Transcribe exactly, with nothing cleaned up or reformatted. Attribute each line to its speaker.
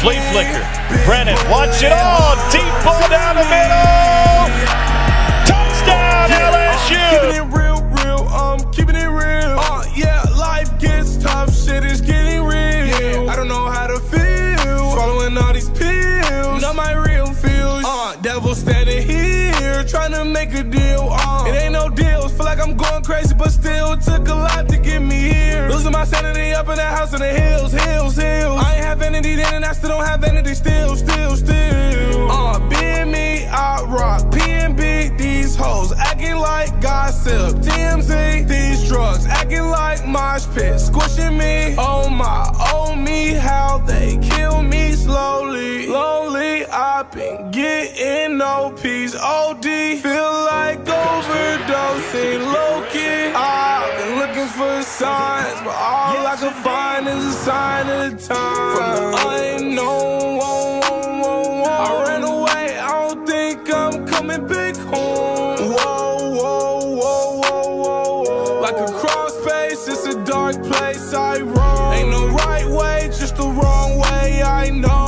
Speaker 1: Flea flicker. Brennan, watch it all. Deep ball down the middle. Touchdown, L S U.
Speaker 2: Keeping it real, real, um, keeping it real. Uh, yeah, life gets tough, shit is getting real. Yeah, I don't know how to feel, swallowing all these pills. Not my real feels. Uh, devil standing here, trying to make a deal. Uh, it ain't no deals, feel like I'm going crazy, but still took a lot to get me here. Losing my sanity up in that house in the hills, hills, hills. I ain't have vanity then, and I still don't have vanity still, still, still. Uh, being me, I rock. P N B, these hoes acting like gossip. T M Z, these drugs acting like mosh pit, squishing me. Oh my, oh me, how they kill me slowly. Lonely, I've been getting no peace. O D, feel like overdosing. Low-key, I've been looking for signs, but all I can find is a sign of the time. From the unknown, whoa, whoa, whoa, whoa. I ran away, I don't think I'm coming back home. Whoa, whoa, whoa, whoa, whoa, whoa. Like a cross space, it's a dark place I roam. Ain't no right way, just the wrong way, I know.